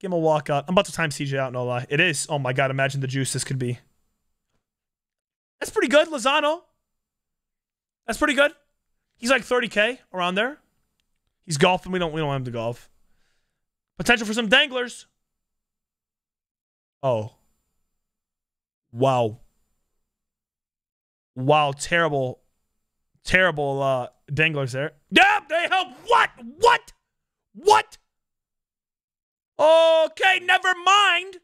Give him a walkout. I'm about to time CJ out, no lie. It is. Oh my god, imagine the juice this could be. That's pretty good, Lozano. That's pretty good. He's like 30K around there. He's golfing. We don't want him to golf. Potential for some danglers. Oh. Wow. Wow, terrible danglers there. Yeah, they help. What? Okay, never mind.